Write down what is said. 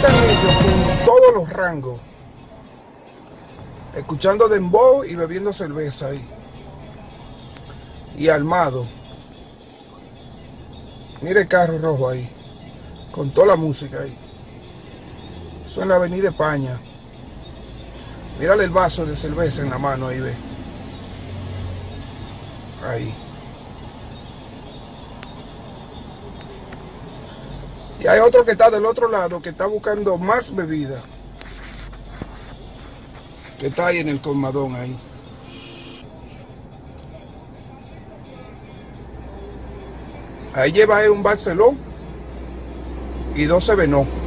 están ellos con todos los rangos, escuchando dembow y bebiendo cerveza ahí. Y armado. Mire el carro rojo ahí, con toda la música ahí. Eso en la avenida España. Mírale el vaso de cerveza en la mano ahí, ve. Ahí. Y hay otro que está del otro lado, que está buscando más bebida. Que está ahí en el colmadón ahí. Ahí lleva un Barceló y 12 Venó.